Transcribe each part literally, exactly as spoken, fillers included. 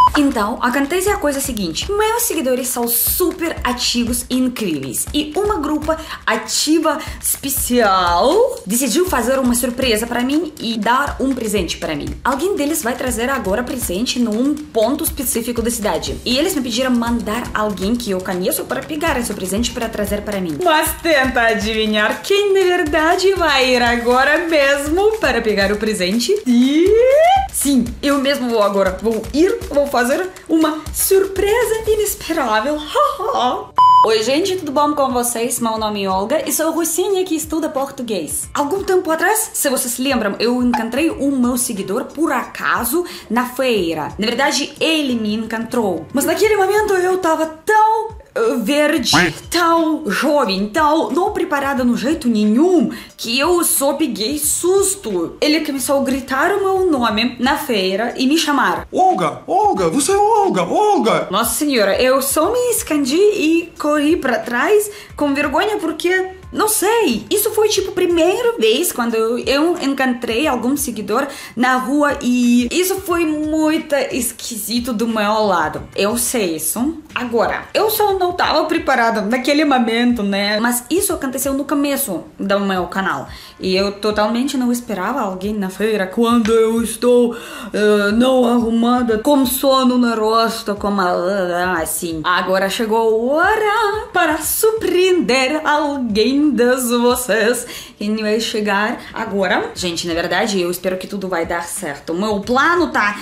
Então, acontece a coisa seguinte. Meus seguidores são super ativos e incríveis. E uma grupo ativa especial decidiu fazer uma surpresa para mim e dar um presente para mim. Alguém deles vai trazer agora presente num ponto específico da cidade. E eles me pediram mandar alguém que eu conheço para pegar esse presente para trazer para mim. Mas tenta adivinhar quem de verdade vai ir agora mesmo para pegar o presente? E... sim, eu mesmo vou agora. Vou ir, vou fazer uma surpresa inesperável. Oi, gente, tudo bom com vocês? Meu nome é Olga e sou russinha que estuda português. Algum tempo atrás, se vocês lembram, eu encontrei um meu seguidor por acaso na feira. Na verdade, ele me encontrou. Mas naquele momento eu tava tão verde, tão jovem, tão não preparada no jeito nenhum, que eu só peguei susto. Ele começou a gritar o meu nome na feira e me chamar. Olga, Olga, você é Olga, Olga. Nossa senhora, eu só me escondi e corri pra trás com vergonha porque... não sei, isso foi tipo a primeira vez quando eu encontrei algum seguidor na rua e isso foi muito esquisito do meu lado. Eu sei isso. Agora, eu só não tava preparada naquele momento, né? Mas isso aconteceu no começo do meu canal. E eu totalmente não esperava alguém na feira quando eu estou uh, não arrumada, com sono no rosto, como assim. Agora chegou a hora para surpreender alguém das vocês. Quem vai chegar agora? Gente, na verdade, eu espero que tudo vai dar certo. O meu plano tá...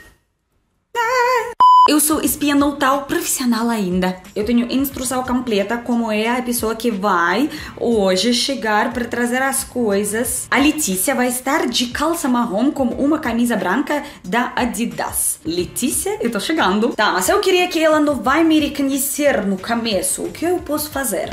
eu sou espia não tal profissional ainda. Eu tenho instrução completa como é a pessoa que vai hoje chegar para trazer as coisas. A Letícia vai estar de calça marrom com uma camisa branca da Adidas. Letícia, eu tô chegando. Tá, mas eu queria que ela não vai me reconhecer no começo. O que eu posso fazer?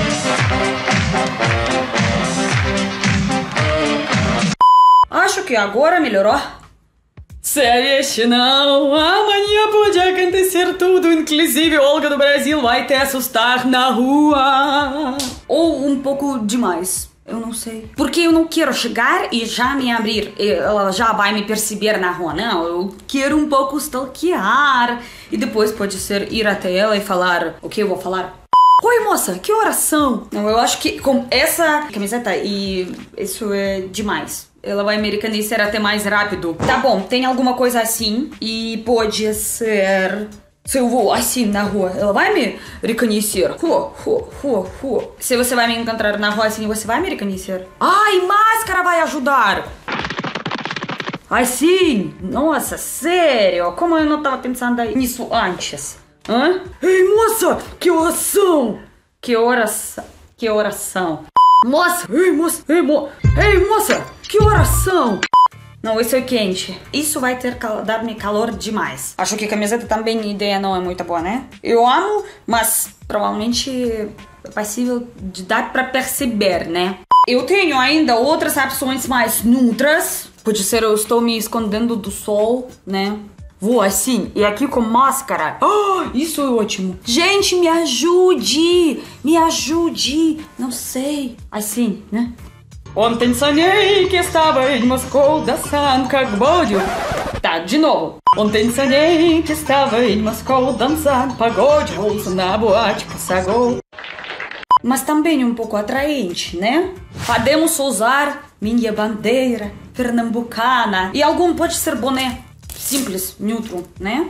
Acho que agora melhorou. Se não, amanhã pode acontecer tudo, inclusive Olga do Brasil vai te assustar na rua. Ou um pouco demais, eu não sei. Porque eu não quero chegar e já me abrir, ela já vai me perceber na rua, não. Eu quero um pouco stalkear e depois pode ser ir até ela e falar, o que eu vou falar? Oi, moça, que horas são? Não, eu acho que com essa camiseta e isso é demais. Ela vai me reconhecer até mais rápido. Tá bom, tem alguma coisa assim. E pode ser... se eu vou assim na rua, ela vai me reconhecer. Rua, rua, rua, rua. Se você vai me encontrar na rua assim, você vai me reconhecer. Ai, máscara vai ajudar. Ai, sim. Nossa, sério. Como eu não tava pensando nisso antes? Hã? Ei, moça, que oração. Que oração. Que oração. Moça, ei, moça, ei, mo ei, moça, que oração! Não, isso é quente. Isso vai ter cal dar-me calor demais. Acho que a camiseta também, a ideia não é muito boa, né? Eu amo, mas provavelmente é possível de dar pra perceber, né? Eu tenho ainda outras opções mais neutras. Pode ser eu estou me escondendo do sol, né? Vou assim, e aqui com máscara. Oh, isso é ótimo. Gente, me ajude! Me ajude! Não sei. Assim, né? Ontem sonhei que estava em Moscou dançando pagode. Tá, de novo. Ontem sonhei que estava em Moscou dançando pagode. Ouço na boate que sagou. Mas também um pouco atraente, né? Podemos usar minha bandeira pernambucana. E algum pode ser boné. Simples, neutro, né?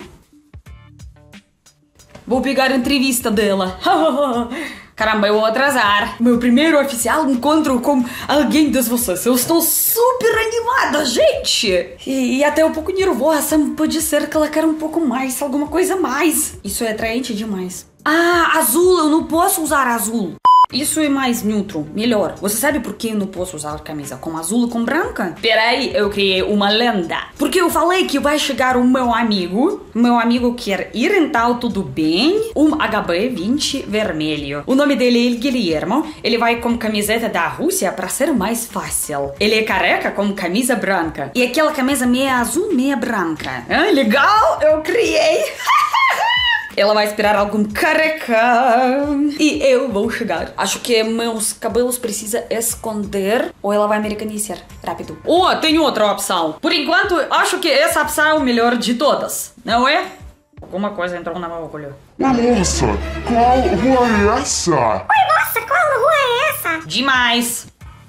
Vou pegar a entrevista dela. Caramba, eu vou atrasar. Meu primeiro oficial encontro com alguém de vocês. Eu estou super animada, gente. E, e até um pouco nervosa. Pode ser que ela quer um pouco mais, alguma coisa mais. Isso é atraente demais. Ah, azul. Eu não posso usar azul. Isso é mais neutro, melhor. Você sabe por que eu não posso usar camisa com azul e com branca? Peraí, eu criei uma lenda. Porque eu falei que vai chegar o meu amigo. Meu amigo quer ir, então tudo bem. Um H B vinte vermelho. O nome dele é Guilhermo. Ele vai com camiseta da Rússia para ser mais fácil. Ele é careca com camisa branca. E aquela camisa meia azul, meia branca. Ah, legal, eu criei. Ela vai esperar algum careca e eu vou chegar. Acho que meus cabelos precisam esconder ou ela vai me reconhecer rápido. Oh, tem outra opção. Por enquanto, acho que essa opção é o melhor de todas, não é? Alguma coisa entrou no meu olho. Nossa, qual rua é essa? Oi, moça, qual rua é essa? Demais.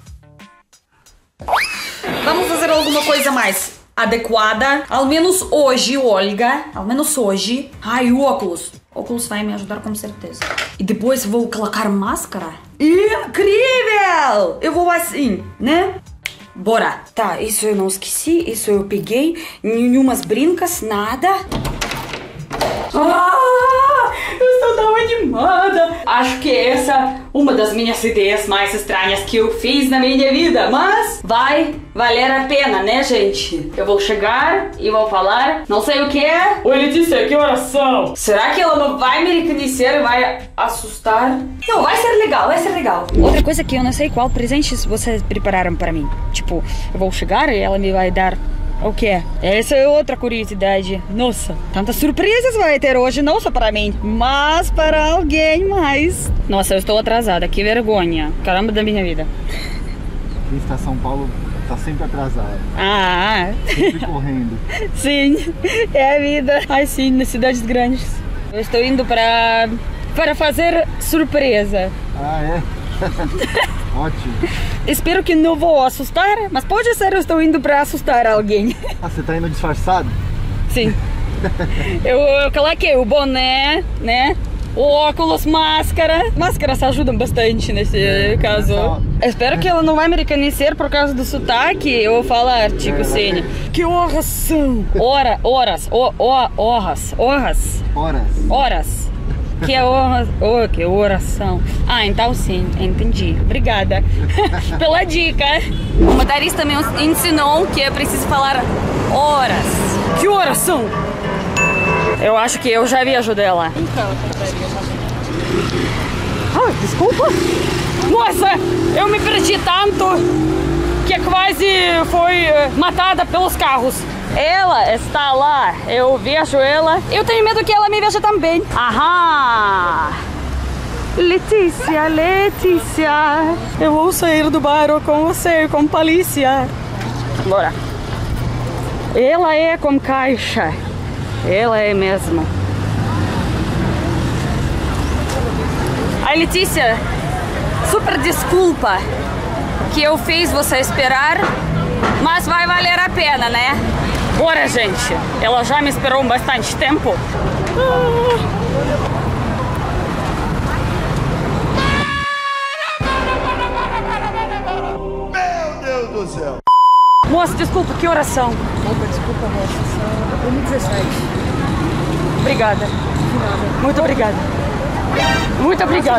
Vamos fazer alguma coisa mais adequada. Ao menos hoje, Olga. Ao menos hoje. Ai, o óculos. O óculos vai me ajudar com certeza. E depois vou colocar máscara. Incrível! Eu vou assim, né? Bora. Tá, isso eu não esqueci. Isso eu peguei. Nenhumas brincas, nada. Ah, eu estou tão animada. Acho que essa é uma das minhas ideias mais estranhas que eu fiz na minha vida. Mas vai valer a pena, né, gente? Eu vou chegar e vou falar, não sei o que é. Oi, Letícia, que horas são? Será que ela não vai me reconhecer e vai assustar? Não, vai ser legal, vai ser legal. Outra coisa que eu não sei qual presentes vocês prepararam para mim. Tipo, eu vou chegar e ela me vai dar... O que? Essa é outra curiosidade. Nossa, tantas surpresas vai ter hoje, não só para mim, mas para alguém mais. Nossa, eu estou atrasada, que vergonha. Caramba da minha vida. Quem está em São Paulo tá sempre atrasado. Ah, Sempre correndo. sim, é a vida. Ai, sim, nas cidades grandes. Eu estou indo para para fazer surpresa. Ah, é? Ótimo. Espero que não vou assustar, mas pode ser eu estou indo para assustar alguém. Ah, você tá indo disfarçado? Sim. Eu, eu coloquei o boné, né? O óculos, máscara. Máscaras ajudam bastante nesse caso. Eu espero que ela não vai me reconhecer por causa do sotaque. Eu vou falar, tipo assim. Que horas são? Hora, horas, o, o, horas, horas. Horas. Horas. Que é horas, oh, que oração. Ah, então sim, entendi. Obrigada pela dica. O motorista me ensinou que eu preciso falar horas. Que horas são? Eu acho que eu já vi a dela. Ah, desculpa. Nossa, eu me perdi tanto que quase foi matada pelos carros. Ela está lá, eu vejo ela. Eu tenho medo que ela me veja também. Aham. Letícia, Letícia. Eu vou sair do bairro com você, com polícia. Bora. Ela é com caixa. Ela é mesmo. Ai, Letícia, super desculpa que eu fiz você esperar, mas vai valer a pena, né? Bora, gente. Ela já me esperou bastante tempo. Meu Deus do céu! Moça, desculpa, que horas são? Opa, desculpa, moça, são uma e dezessete. Obrigada. Muito obrigada. Muito obrigada.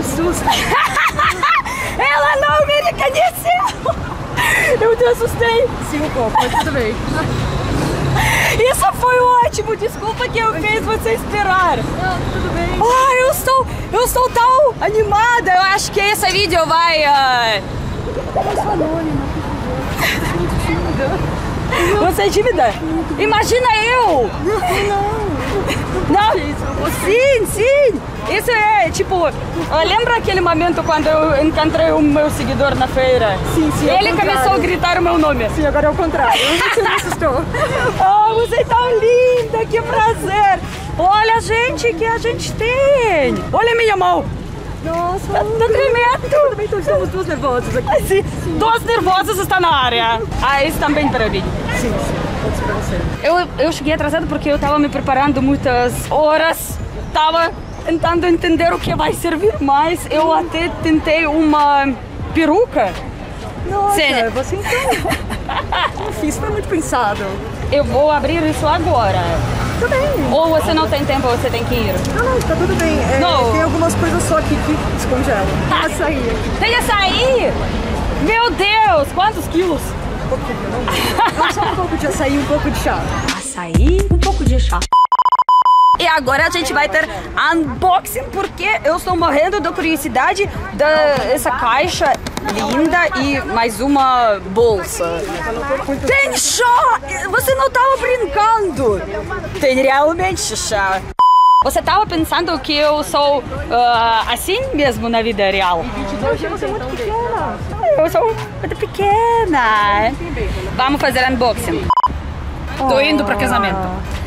Ela não me reconheceu. Eu te assustei. Sim, um pouco, mas tudo bem. Isso foi ótimo. Desculpa que eu fiz você esperar. Não, tudo bem. Ah, eu estou, eu estou tão animada. Eu acho que esse vídeo vai... Uh... Eu sou anônima, por favor. Muito tímida. Você é tímida? Imagina eu. Não. Não, sim, sim. Isso é, tipo, lembra aquele momento quando eu encontrei o meu seguidor na feira? Sim, sim. Ele começou a gritar o meu nome. Sim, agora é o contrário. Você me assustou. Oh, você é tão linda, que prazer. Olha, gente, que a gente tem. Olha a minha mão. Nossa. Tá, tá tremendo. Tudo bem, então estamos duas nervosas aqui. Ah, sim. Sim. Duas nervosas estão na área. Ah, isso também para mim. Sim, sim. Pode para você. Eu, eu cheguei atrasada porque eu tava me preparando muitas horas. Tava tentando entender o que vai servir mais. Eu até tentei uma peruca. Nossa, Sério. você então... Não fiz, foi muito pensado. Eu vou abrir isso agora. Tudo bem. Ou você não tem tempo, você tem que ir. Não, não, tá tudo bem. É, Não. tem algumas coisas só aqui que descongelam. Tem açaí aqui. Tem açaí? Meu Deus, quantos quilos? Um pouquinho, não? Não, só um pouco de açaí e um pouco de chá. Açaí, um pouco de chá. E agora a gente vai ter unboxing, porque eu estou morrendo de curiosidade dessa caixa linda e mais uma bolsa. Tem chá! Você não estava brincando! Tem realmente chá. Você estava pensando que eu sou uh, assim mesmo na vida real? Hoje você é muito pequena. Eu sou muito pequena. Vamos fazer unboxing. Tô indo para casamento.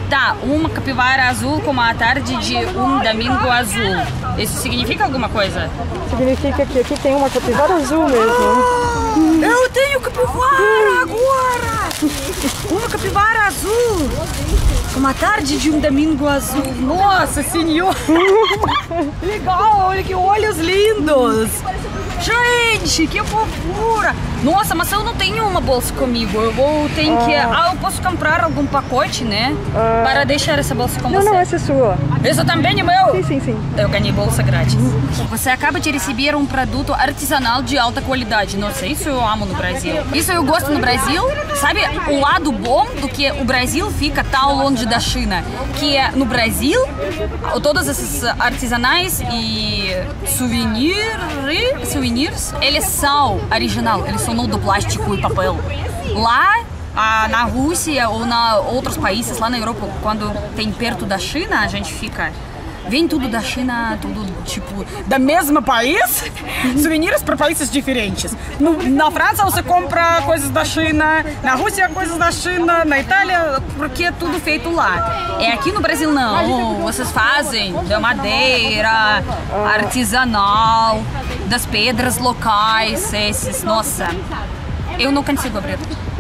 Tá, uma capivara azul como a tarde de um domingo azul. Isso significa alguma coisa? Significa que aqui tem uma capivara azul mesmo. Eu tenho capivara agora! Uma capivara azul! Como a tarde de um domingo azul. Nossa senhora! Legal, olha que olhos lindos! Gente, que fofura! Nossa, mas eu não tenho uma bolsa comigo. Eu vou ter que... Ah, eu posso comprar algum pacote, né? Ah. Para deixar essa bolsa com Não, você. não, essa é sua. Isso também é meu? Sim, sim, sim. Eu ganhei bolsa grátis. Você acaba de receber um produto artesanal de alta qualidade. Nossa, isso eu amo no Brasil. Isso eu gosto no Brasil. Sabe o lado bom do que o Brasil fica tão longe da China? Que é no Brasil, todos esses artesanais e souvenirs, souvenirs eles são original. Eles são não do plástico e papel. Lá Ah, na Rússia ou na outros países, lá na Europa, quando tem perto da China, a gente fica... Vem tudo da China, tudo tipo... Da mesma país, souvenirs para países diferentes. No, na França você compra coisas da China, na Rússia coisas da China, na Itália, porque é tudo feito lá. É aqui no Brasil não, vocês fazem da madeira, artesanal, das pedras locais, esses, nossa... Eu não consigo abrir.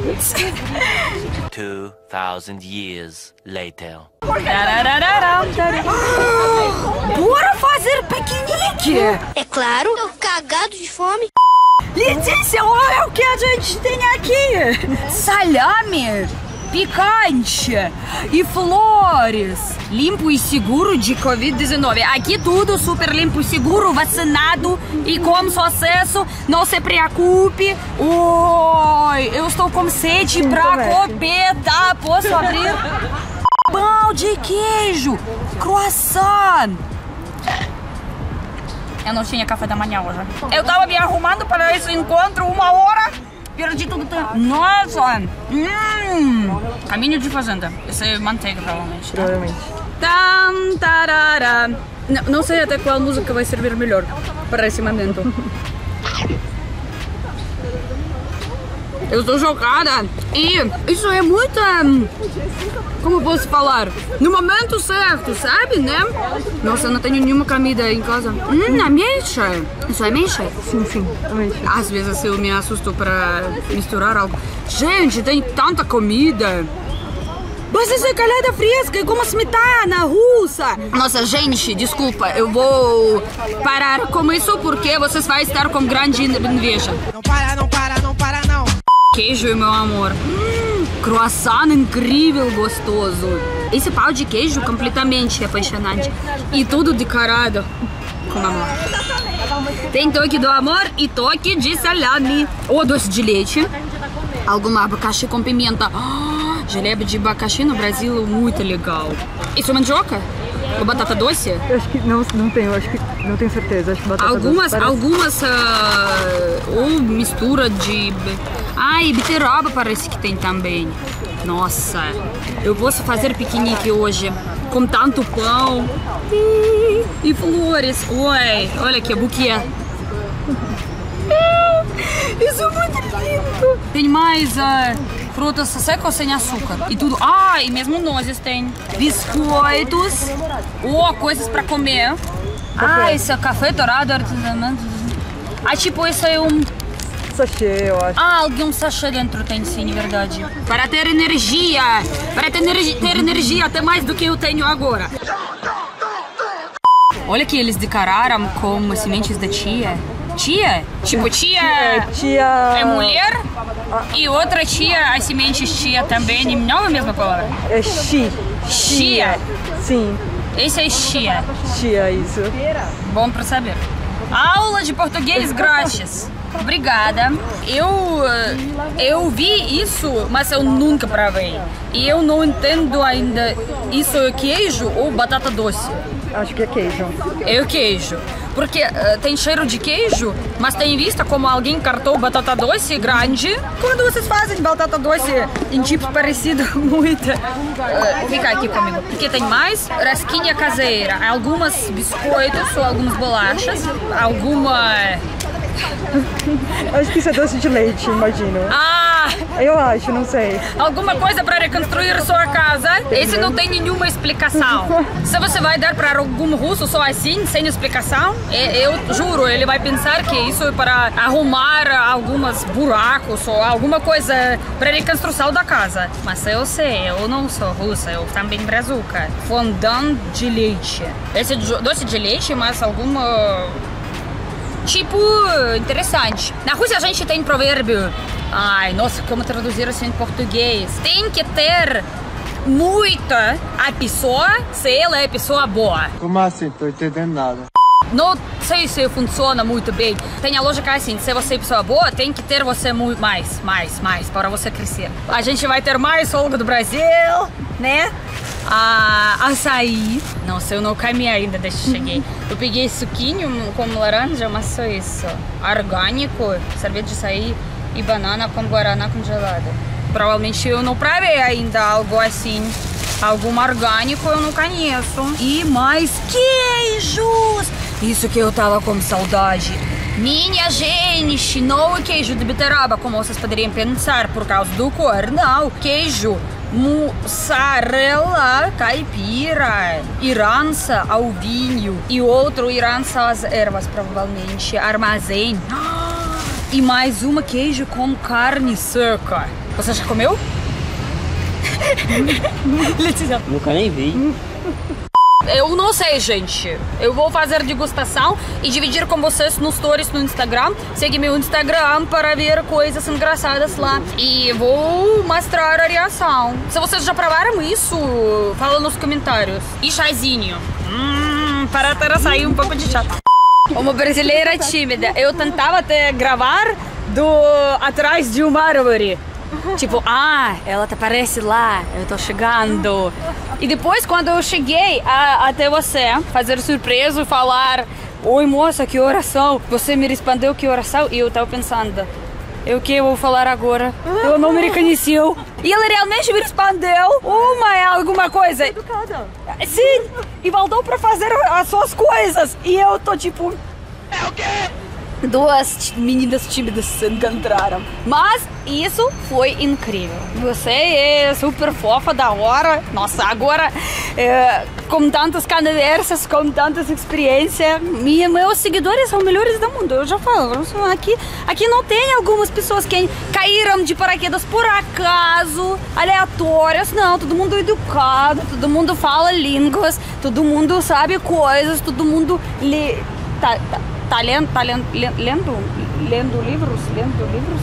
Two thousand years later. Bora fazer piquenique! É claro, tô cagado de fome. Letícia, olha o que a gente tem aqui! Salame, picante e flores. Limpo e seguro de covid dezenove. Aqui tudo super limpo e seguro, vacinado e com sucesso. Não se preocupe. Oi, eu estou com sede pra comer, tá? Posso abrir? Pão de queijo, croissant. Eu não tinha café da manhã hoje. Eu tava me arrumando para esse encontro uma hora. Perdi tudo tempo. Nossa! Hum! Caminho de fazenda. Esse é manteiga, provavelmente. Tá? Provavelmente. Tam, tarara. Não, não sei até qual música vai servir melhor para esse momento. Eu estou chocada. E isso é muito... Como posso falar? No momento certo, sabe, né? Nossa, eu não tenho nenhuma comida em casa. Hum, ameixa. Isso é ameixa? Sim, sim, ameixa. Às vezes eu me assusto para misturar algo. Gente, tem tanta comida. Mas isso é calhada fresca, é como smetana russa. Nossa, gente, desculpa, eu vou parar com isso porque vocês vão estar com grande inveja. Não para, não para, não para, não. Queijo, meu amor. Hum, croissant incrível, gostoso. Esse pão de queijo completamente apaixonante. E tudo decorado com amor. Tem toque do amor e toque de salame. Ou doce de leite. Alguma abacaxi com pimenta. Oh, jalebi de abacaxi no Brasil, muito legal. Isso é mandioca? Ou batata doce? Eu acho que não, não tenho, acho que não tenho certeza. Acho que batata Algumas, doce algumas, uh, ou mistura de... Ai, beterraba parece que tem também. Nossa, eu posso fazer piquenique hoje com tanto pão e, e flores. Oi, olha aqui, buquê. Isso é muito lindo. Tem mais uh, frutas secas ou sem açúcar. E tudo. Ah, e mesmo nozes tem. Biscoitos. Ou coisas pra comer. Ah, esse é café dourado artesanal. Ah, tipo, esse é um... sachê, eu acho. Ah, algum sachê dentro tem sim, verdade. Para ter energia. Para ter, energi ter energia até mais do que eu tenho agora. Olha que eles decoraram com sementes da chia. Tia? Tipo, tia é, tia... é mulher e outra tia, as sementes tia também, não é a mesma palavra? É chi. Chia. Sim. Esse é chia. Chia, isso. Bom pra saber. Aula de português grátis. Obrigada. Eu, eu vi isso, mas eu nunca provei. E eu não entendo ainda, isso é queijo ou batata doce? Acho que é queijo. É o queijo. Porque uh, tem cheiro de queijo, mas tem vista como alguém cortou batata doce grande. Quando vocês fazem batata doce em tipo parecido muito... Uh, fica aqui comigo. Porque tem mais rasquinha caseira, algumas biscoitos ou algumas bolachas, alguma Acho que isso é doce de leite, imagino. Ah! Eu acho, não sei. Alguma coisa para reconstruir sua casa? Esse não tem nenhuma explicação. Se você vai dar para algum russo só assim, sem explicação, eu juro, ele vai pensar que isso é para arrumar alguns buracos ou alguma coisa para reconstrução da casa. Mas eu sei, eu não sou russa, eu também brazuca. Fondant de leite. Esse doce de leite, mas alguma... tipo, interessante. Na Rússia a gente tem provérbio. Ai, nossa, como traduzir isso em português? Tem que ter muita a pessoa se ela é pessoa boa. Como assim? Tô entendendo nada. Não sei se funciona muito bem. Tem a lógica assim, se você é pessoa boa, tem que ter você muito mais, mais, mais, para você crescer. A gente vai ter mais folga do Brasil, né? Ah, açaí. Nossa, eu não comi ainda desde que cheguei. Eu peguei suquinho com laranja, mas só isso. Orgânico, sorvete de açaí e banana com guaraná congelada. Provavelmente eu não provei ainda algo assim. Algum orgânico eu não conheço. E mais queijos! Isso que eu tava com saudade. Minha gente, não o queijo de beterraba, como vocês poderiam pensar por causa do cor. Não, queijo mussarela caipira, herança ao vinho e outro herança às ervas, provavelmente, armazém. E mais uma queijo com carne seca. Você já comeu? Letícia. Nunca nem vi. Eu não sei, gente. Eu vou fazer degustação e dividir com vocês nos stories no Instagram. Segue meu Instagram para ver coisas engraçadas lá. E vou mostrar a reação. Se vocês já provaram isso, fala nos comentários. E chazinho. Hum, para ter sair um pouco de chá. Uma brasileira tímida. Eu tentava até gravar do atrás de uma árvore. Tipo, ah, ela aparece lá, eu tô chegando. E depois, quando eu cheguei a, até você, fazer surpresa e falar: oi moça, que oração? Você me respondeu que oração? E eu tava pensando: o que eu vou falar agora? Eu não me reconheceu. E ela realmente me respondeu uma, alguma coisa. Educada. Sim, e voltou pra fazer as suas coisas. E eu tô tipo: é o quê? Duas meninas tímidas se encontraram. Mas isso foi incrível. Você é super fofa, da hora. Nossa, agora é, com tantas conversas, com tantas experiências, minha, meus seguidores são melhores do mundo. Eu já falo, aqui, aqui não tem algumas pessoas que caíram de paraquedas por acaso, aleatórias. Não, todo mundo é educado, todo mundo fala línguas, todo mundo sabe coisas, todo mundo lê. Tá, tá. Tá lendo, tá lendo, lendo, lendo livros, lendo livros.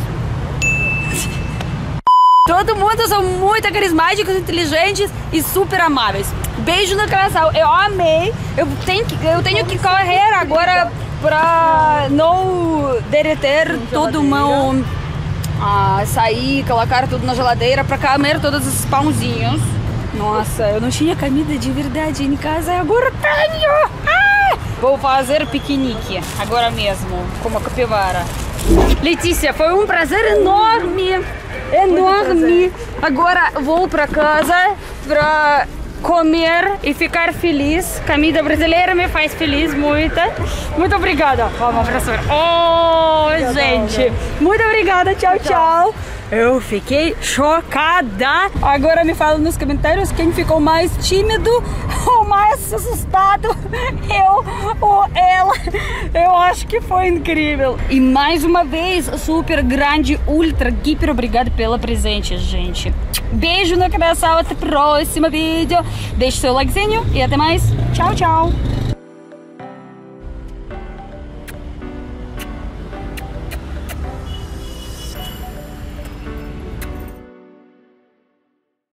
Todo mundo são muito carismáticos, inteligentes e super amáveis. Beijo no coração, eu amei. Eu tenho que, eu tenho que correr agora pra não derreter todo o meu ah, açaí, colocar tudo na geladeira pra comer todos esses pãozinhos. Nossa, eu não tinha comida de verdade em casa e agora tenho! Ah! Vou fazer piquenique agora mesmo, como a capivara. Letícia, foi um prazer enorme, enorme. Agora vou para casa para comer e ficar feliz. Comida brasileira me faz feliz muito. Muito obrigada. Vamos, professor. Oh, gente. Muito obrigada. Tchau, tchau. Eu fiquei chocada. Agora me fala nos comentários quem ficou mais tímido ou mais assustado, eu ou ela. Eu acho que foi incrível. E mais uma vez, super grande, ultra, hiper obrigada pela presente, gente. Beijo no coração, até o próximo vídeo. Deixe seu likezinho e até mais. Tchau, tchau.